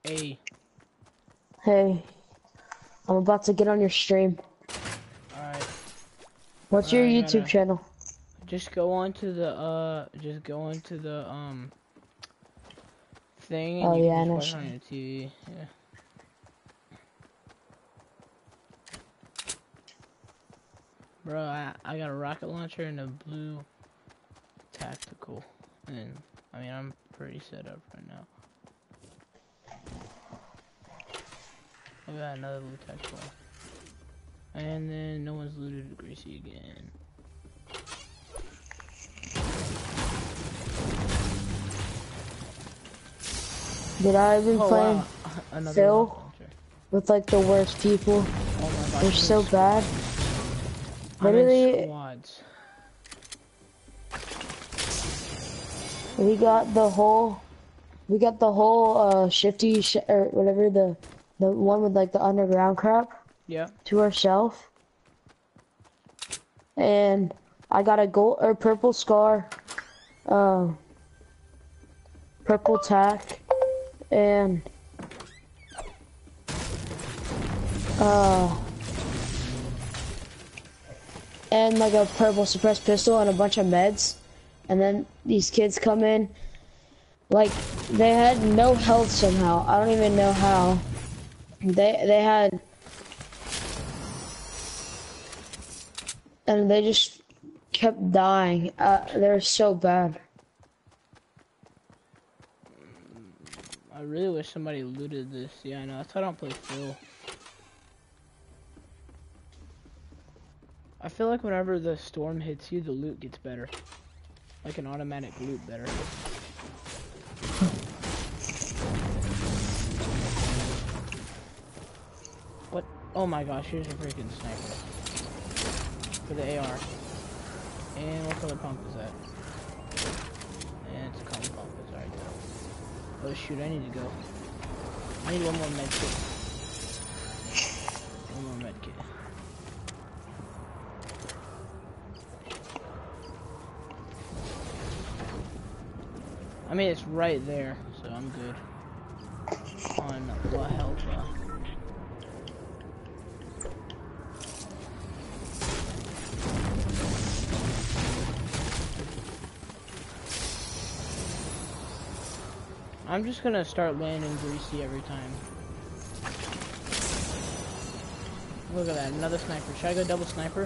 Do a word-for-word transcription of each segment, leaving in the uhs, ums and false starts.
Hey. Hey, I'm about to get on your stream. Alright. What's your Alright, YouTube gotta channel? just go on to the uh just go into the um thing and Oh you can yeah, I just know. watch it on your T V. Yeah. Bro, I I got a rocket launcher and a blue tactical. And I mean I'm pretty set up right now. I got another blue tactical. And then no one's looted Greasy again. Did I even Oh play wow, another Phil rocket launcher. with like the worst people? Oh my gosh, They're I'm in so bad. squads. I'm in Literally, squads. we got the whole, we got the whole uh shifty sh or whatever the the one with like the underground crap Yeah. to ourselves, and I got a gold or purple scar, um, purple tack, and uh. and like a purple suppressed pistol and a bunch of meds. And then these kids come in, like they had no health somehow. I don't even know how. They they had, and they just kept dying. Uh, they're so bad. I really wish somebody looted this. Yeah, I know. That's why I don't play Phil. I feel like whenever the storm hits you, the loot gets better. Like an automatic loot better. What? Oh my gosh, here's a freaking sniper. For the A R. And what color pump is that? And it's a color pump. It's alright though. Oh shoot, I need to go. I need one more med kit. One more med kit. I mean, it's right there, so I'm good. On La Helpa. I'm just gonna start landing Greasy every time. Look at that, another sniper. Should I go double sniper?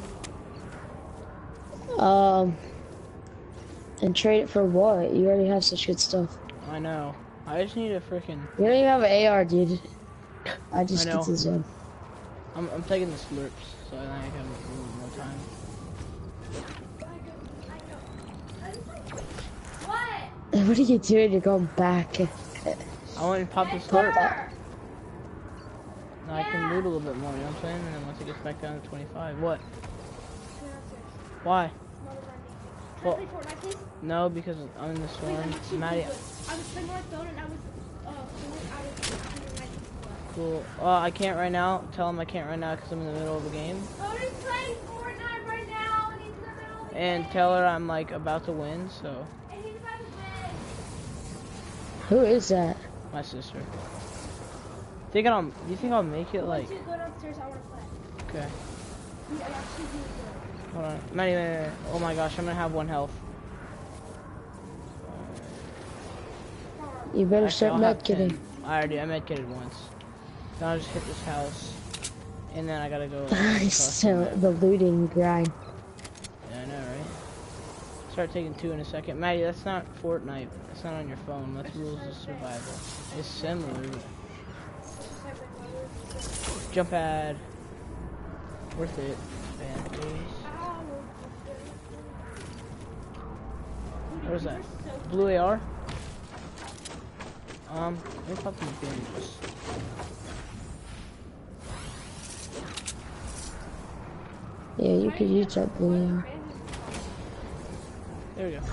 Um, and trade it for what? You already have such good stuff. I know. I just need a freaking. You don't even have an A R, dude. I just I get know. to the zone. I'm I'm taking the slurps, so I think I have a little more time. What are you doing? You're going back. I want to pop the slurp. Now I can loot a little bit more, you know what I'm saying? And then once it gets back down to twenty-five, what? Why? Well, no, because I'm in the storm. Maddie. I was playing my phone and I was, uh, I was Cool. Uh, I can't right now. Tell him I can't right now because I'm in the middle of the game. Oh, he's playing Fortnite right now and he's in the middle of the And game. tell her I'm like about to win, so. And he's about to win. Who is that? My sister. Think I'll, do you think I'll make it like. Once you go downstairs, I want to play. Okay. Yeah, I actually do good. Hold on. Maddie, wait, wait, wait. Oh my gosh, I'm gonna have one health. You better Actually, start I'll have medkitting. ten. I already, I medkitted once. Then I'll just hit this house. And then I gotta go. So the looting grind. Yeah, I know, right? Start taking two in a second. Maddie, that's not Fortnite. That's not on your phone. That's Rules of Survival. It's similar. Jump pad. Worth it. Bandages. What is that? Blue A R? Um, let me pop these bandages. Yeah, you could use that blue A R. There we go.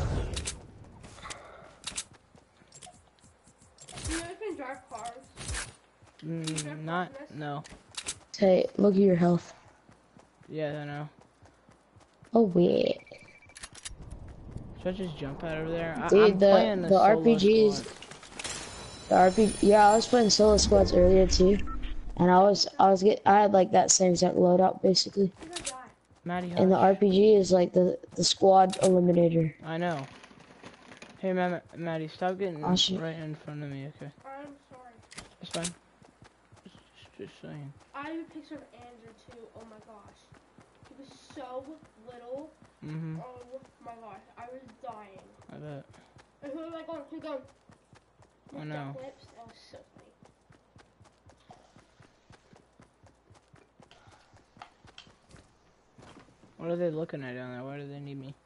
Do you know you can drive cars? Mm, not, no. Hey, look at your health. Yeah, I know. Oh wait. Should I just jump out over there? I, Dude, I'm the playing the solo R P Gs, squad. The R P G, yeah, I was playing solo squads earlier too, and I was, I was get, I had like that same exact loadout basically. You're gonna die. Maddie, And the hush. R P G is like the the squad eliminator. I know. Hey, Ma Maddie, stop getting Oh, shit. right in front of me, okay? I'm sorry. It's fine. Just, just, just saying. I have a picture of Andrew too. Oh my gosh. He was so little. Mm-hmm. Oh my gosh. I was dying. I bet. And he was like, going, he going. I with know. duck lips. That was so funny. What are they looking at down there? Why do they need me?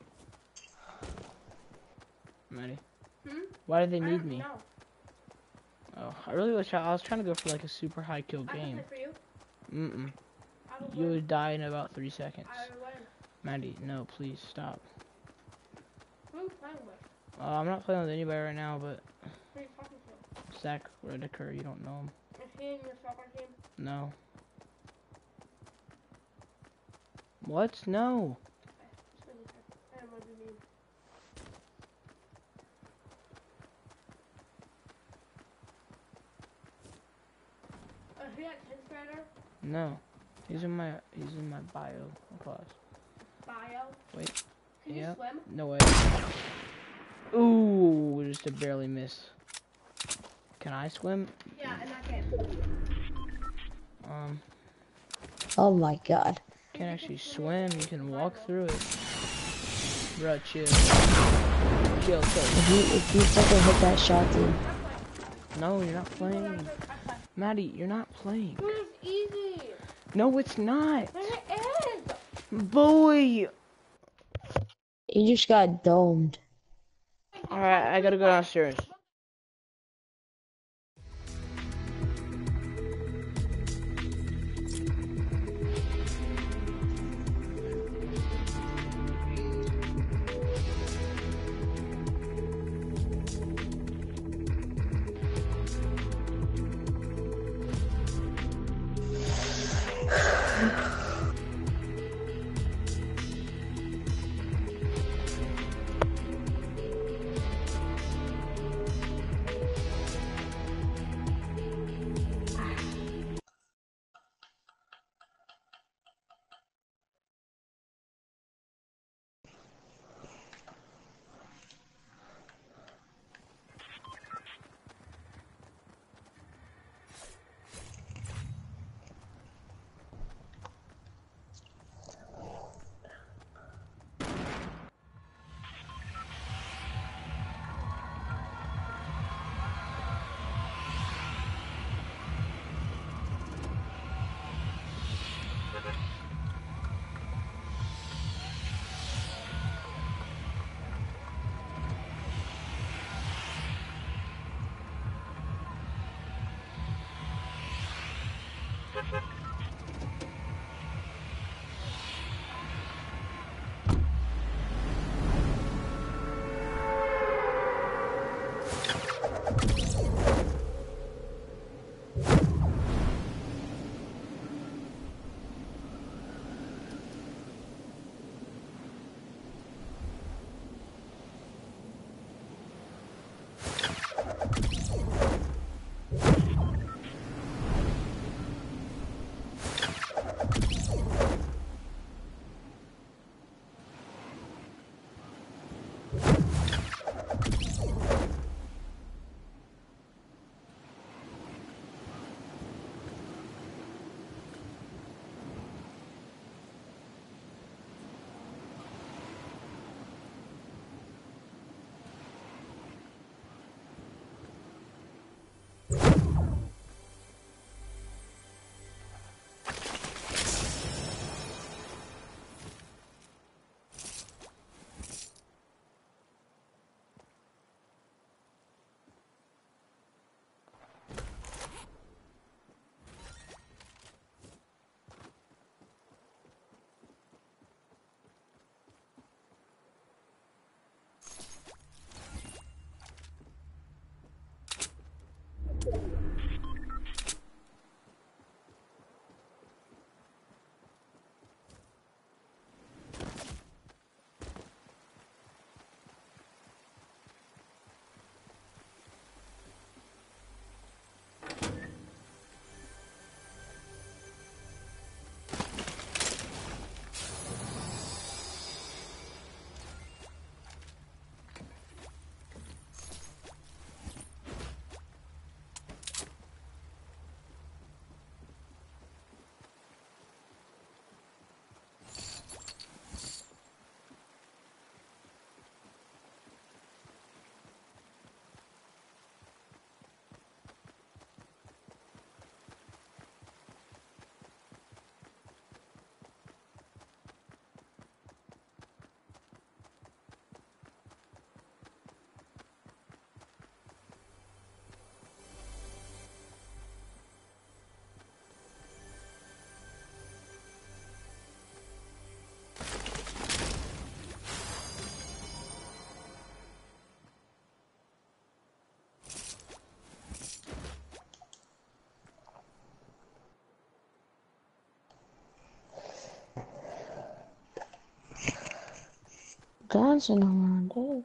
Maddie. Hmm? Why do they I need don't me? know. Oh, I really wish I, I was trying to go for like a super high kill I can game. play for you. Mm-mm. I will You win. would die in about three seconds. I will win. Maddie, no, please stop. Who are you playing with? Uh, I'm not playing with anybody right now, but Who are you talking to? Zach Redeker, you don't know him. Is he in your soccer team? No. What? No. Okay, just making sure. I don't know what you mean. Oh, is he at tenth grader? No. He's in my he's in my bio class. Bio? Wait. Can Yeah. you swim? No way. Ooh, just to barely miss. Can I swim? Yeah, and I can. Um, Oh my god. can't actually swim. You can walk through it. Bruh, chill. Chill, chill. If you if you fucking hit that shot, dude. No, you're not playing. Maddie, you're not playing. Dude, it's easy. No, it's not. It is. Boy. You just got domed. Alright, I gotta go downstairs. Dancing around it.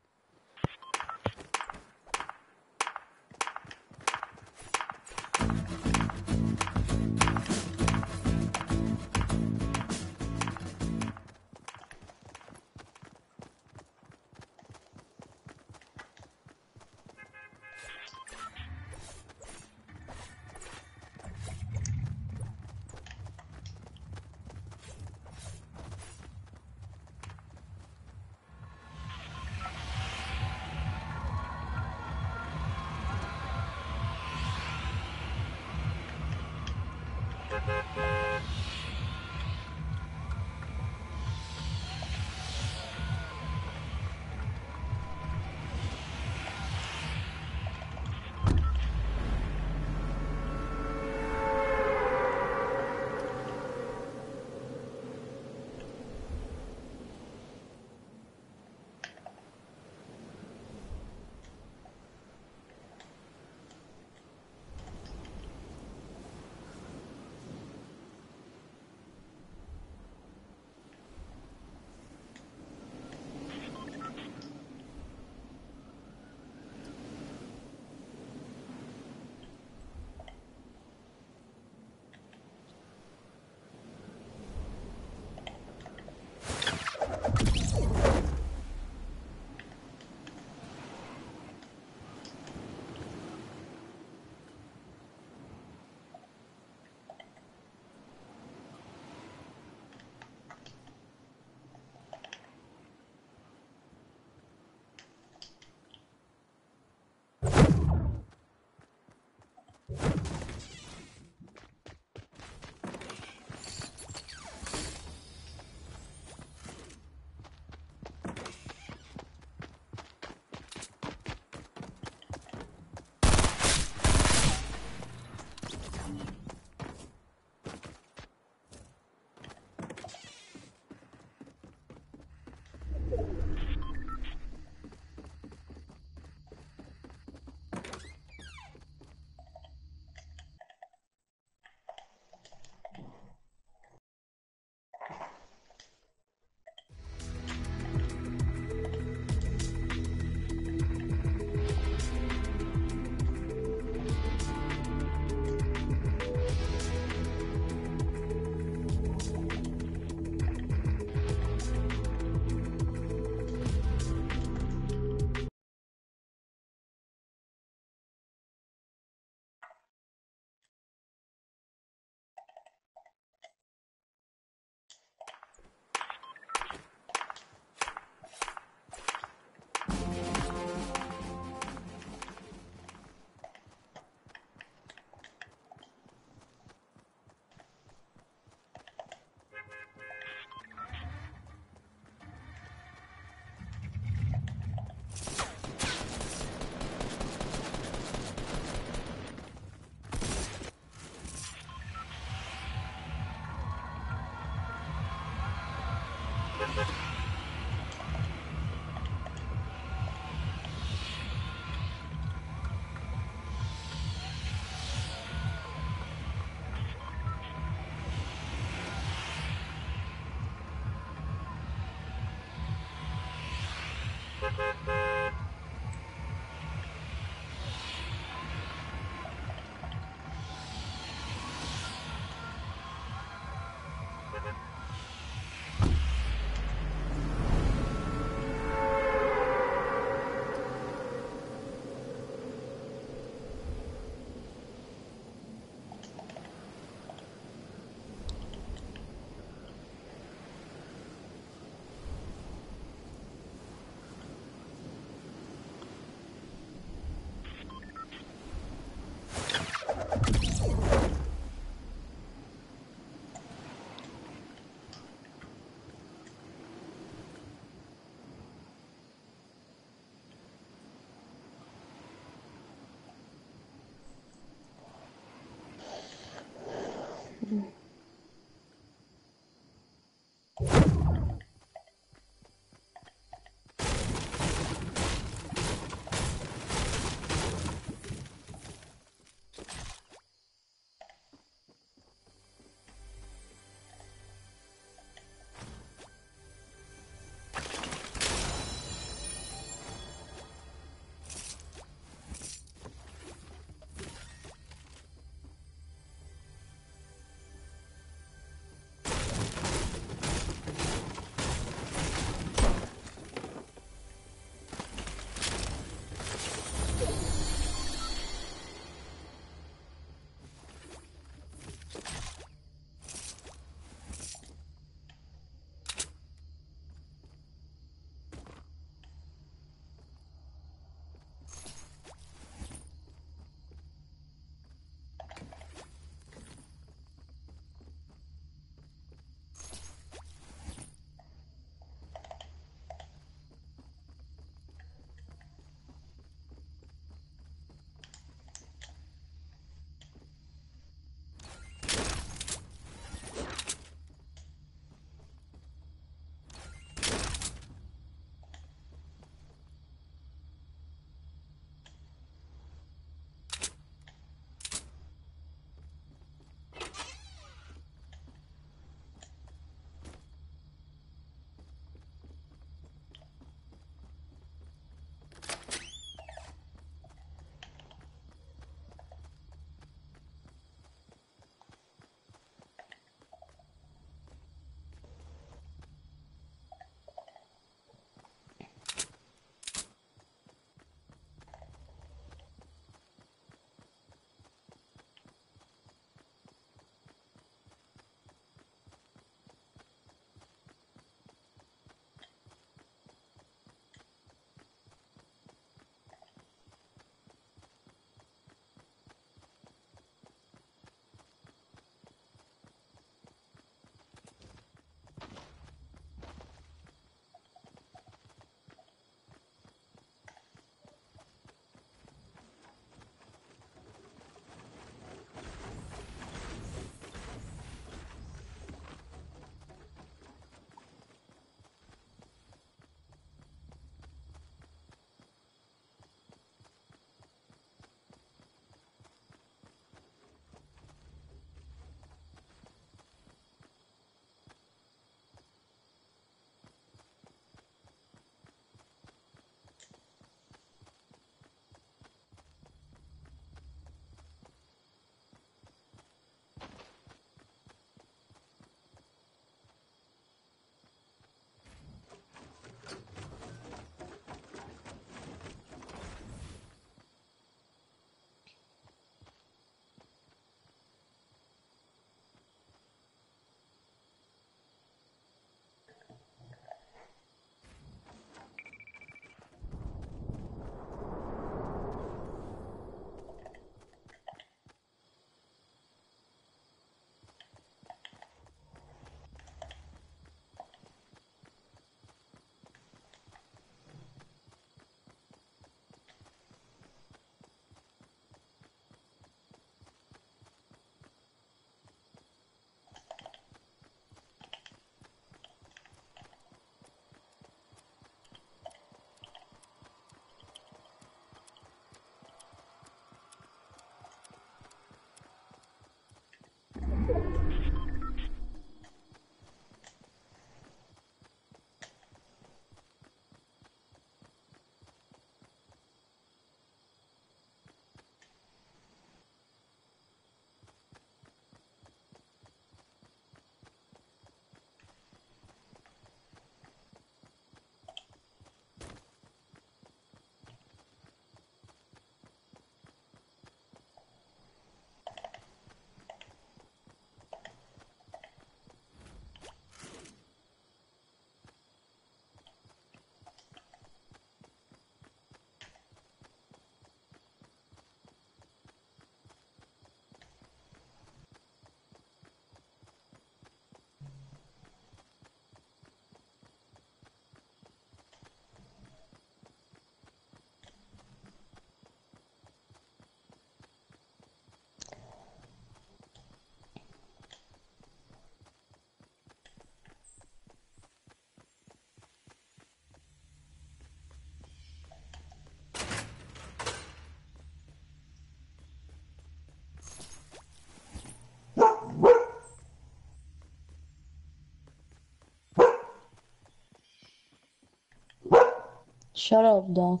Shut up, dog.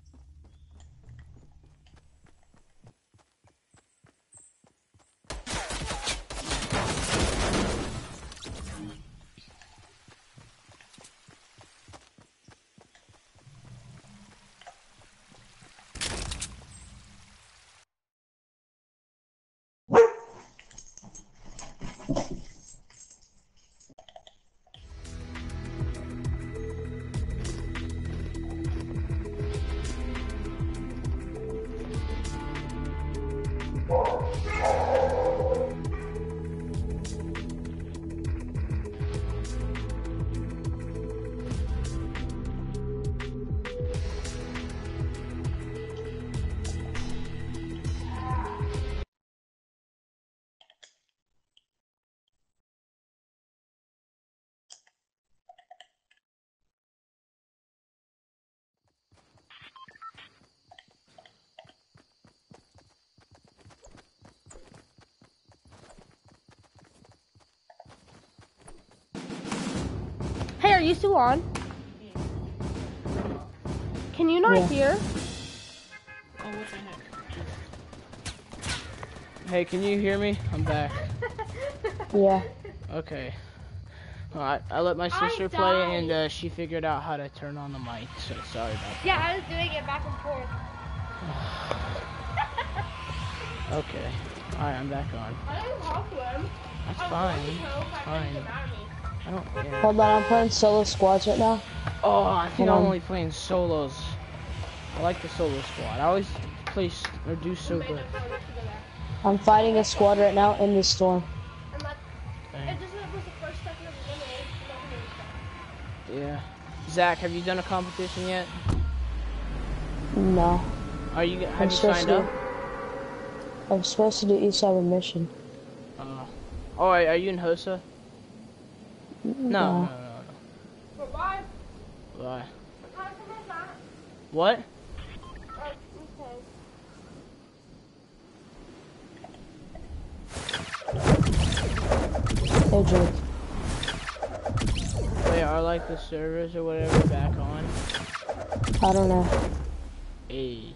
Hey, are you still on? Can you not Yeah. hear? Oh, what the heck? Hey, can you hear me? I'm back. Yeah. Okay. Alright, I let my sister play died. and uh, she figured out how to turn on the mic, so sorry about that. Yeah, I was doing it back and forth. Okay. Alright, I'm back on. I didn't talk to him. That's I was fine. going to hope I Fine. couldn't get mad at me. I don't care. Hold on, I'm playing solo squads right now. Oh, I think Hold I'm on. only playing solos. I like the solo squad. I always play s- or do so Made good. them play together. I'm fighting a squad right now in the storm. And like, Dang. if this was the first second of the lemonade, no one would Yeah. Zach, have you done a competition yet? No. Are you? Have I'm you supposed signed to. up? I'm supposed to do East Side Mission. Uh, oh, are are you in Hosa? No, no, no, no. But why? Why? What kind of is that? What? Oh, okay. Hey, Jake. Wait, are like the servers or whatever back on? I don't know. Hey.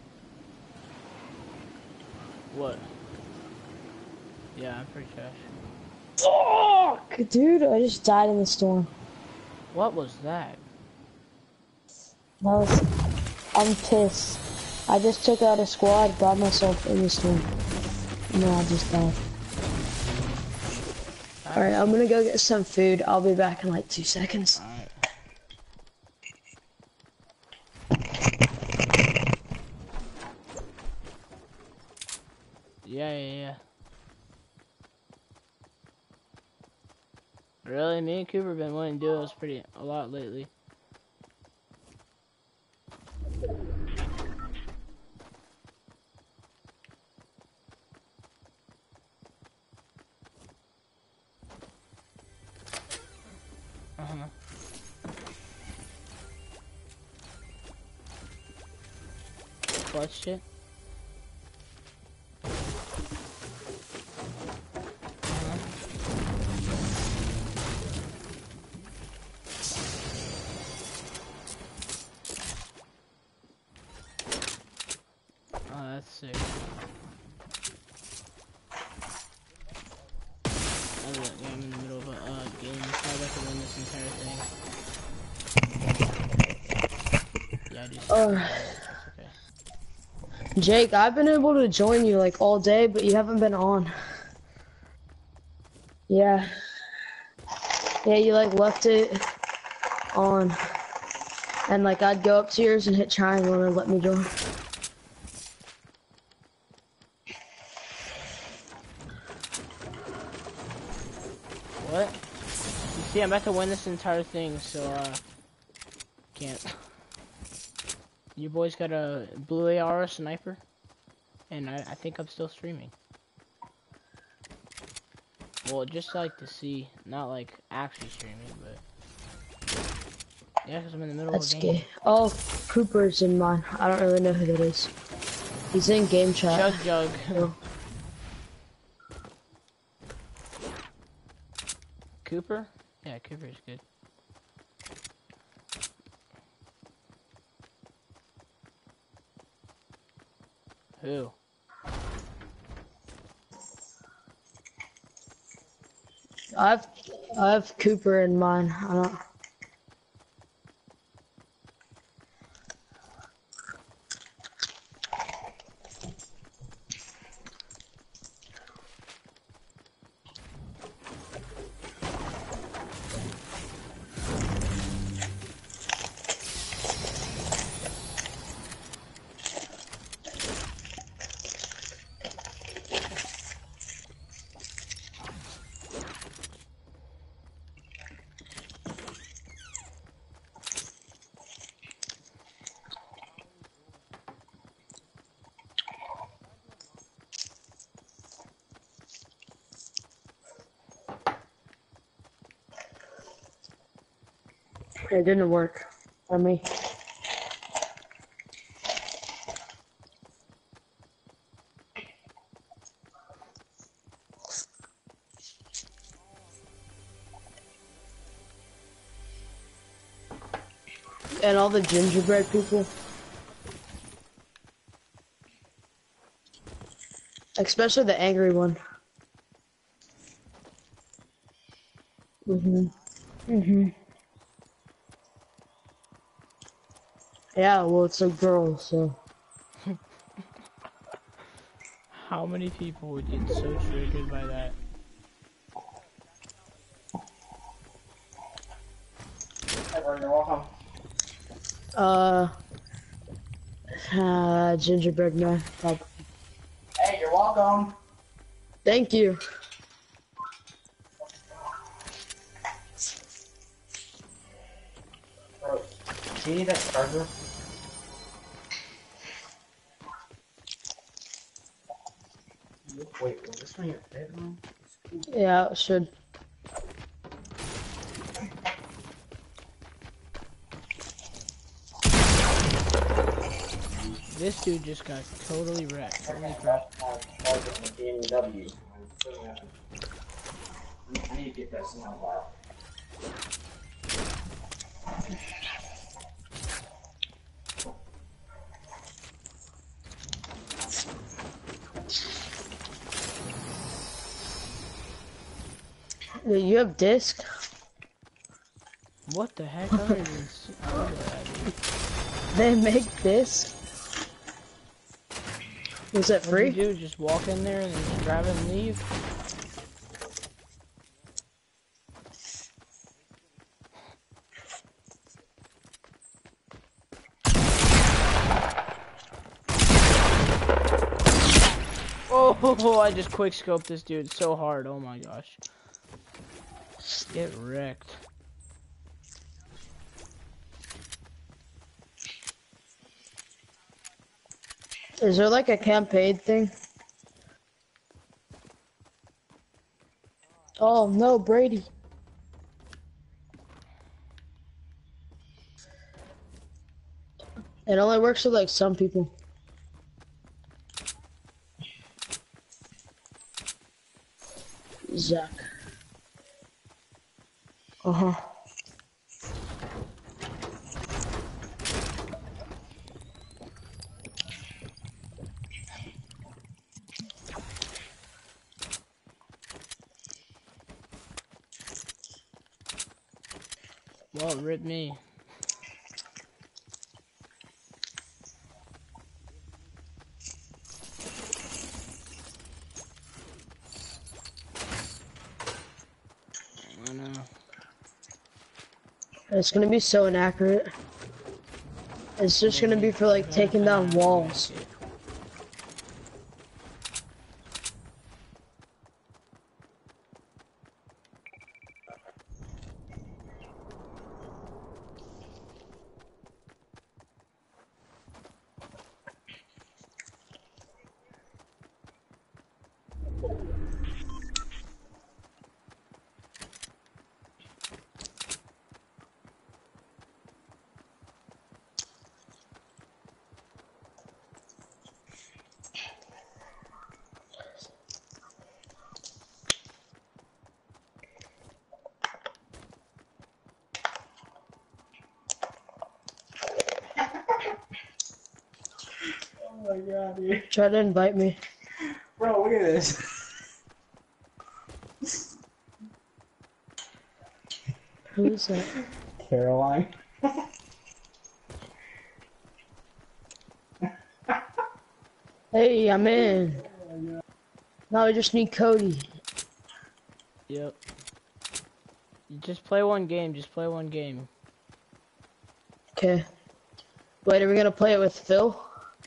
What? Yeah, I'm pretty trash. Fuck, dude, I just died in the storm. What was that? That was. I'm pissed. I just took out a squad, got myself in the storm. And then I just died. Alright, I'm gonna go get some food. I'll be back in like two seconds. Alright. Yeah, yeah, yeah. Really, me and Cooper been wanting to do this pretty a lot lately. Uh-huh. What shit? Oh, that's sick. I was, yeah, I'm in the middle of a uh, game. How about to win this entire thing? Yeah, I do. Uh, That's okay. Jake, I've been able to join you like all day, but you haven't been on. Yeah. Yeah, you like left it on. And like I'd go up to yours and hit triangle and it'd let me join. What? You see, I'm about to win this entire thing, so, uh, can't. You boys got a blue A R sniper? And I, I think I'm still streaming. Well, just like to see, not like actually streaming, but... Yeah, because I'm in the middle That's of a game. gay. Oh, Cooper's in mine. I don't really know who that is. He's in game chat. Chug Jug. No. Cooper? Yeah, Cooper's good. Who? I've I've Cooper in mine. I don't. It didn't work for me. And all the gingerbread people. Especially the angry one. Mhm. Mhm. Yeah, well, it's a girl, so. How many people would get so triggered by that? You're welcome. Uh, uh, gingerbread man. Probably. Hey, you're welcome. Thank you. Bro, do you need that charger? Wait, was this one your bedroom? Yeah, it should. This dude just got totally wrecked. Holy crap. B M W. I need to get that sound file. Yeah, you have disc? What the heck? I don't even see. I don't know that, dude. They make disc? Was that What free? do you do? Just walk in there and then just grab it and leave? Oh, I just quick scoped this dude so hard. Oh my gosh. Get wrecked. Is there like a campaign thing? Oh no, Brady. It only works with like some people. Zach. Uh-huh. Well, rip me. I know. It's gonna be so inaccurate. It's just gonna be for like taking down walls. my god, dude. Try to invite me. Bro, look at this. Who is that? Caroline. Hey, I'm in. Now I just need Cody. Yep. You just play one game. Just play one game. Okay. Wait, are we gonna play it with Phil?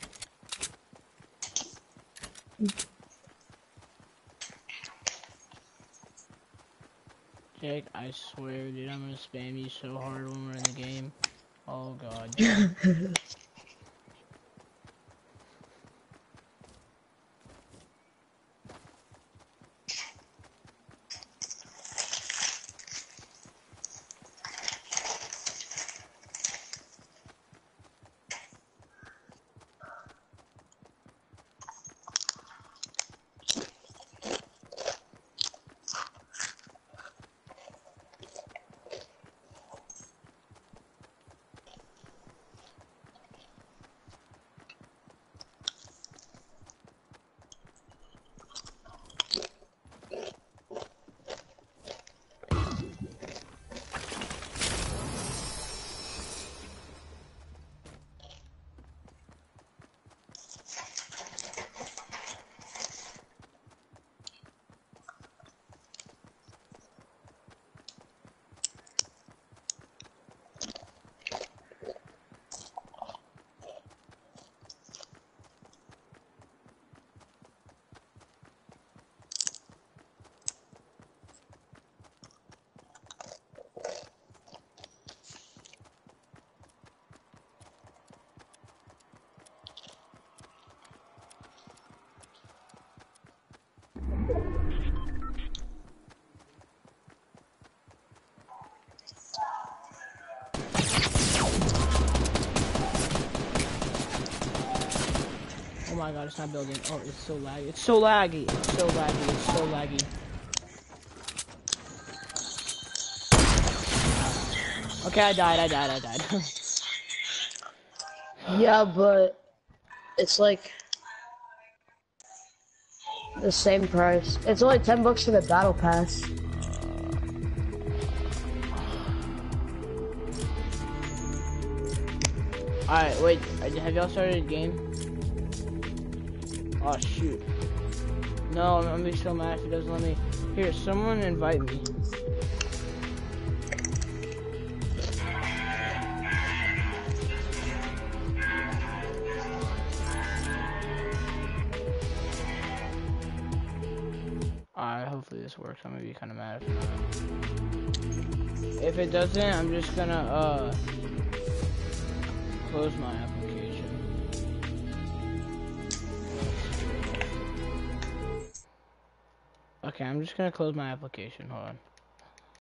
Jake, I swear, dude, I'm gonna spam you so hard when we're in the game. Oh god. Oh my god, it's not building. Oh, it's so laggy. It's so laggy. It's so laggy. It's so laggy. Okay, I died. I died. I died. Yeah, but it's like the same price. It's only ten bucks for the battle pass. Alright, wait. Have y'all started a game? Oh shoot. No, I'm gonna be so mad if it doesn't let me. Here, someone invite me. Alright, hopefully this works. I'm gonna be kinda mad if not. If it doesn't, I'm just gonna uh close my application. Okay, I'm just gonna close my application. Hold on.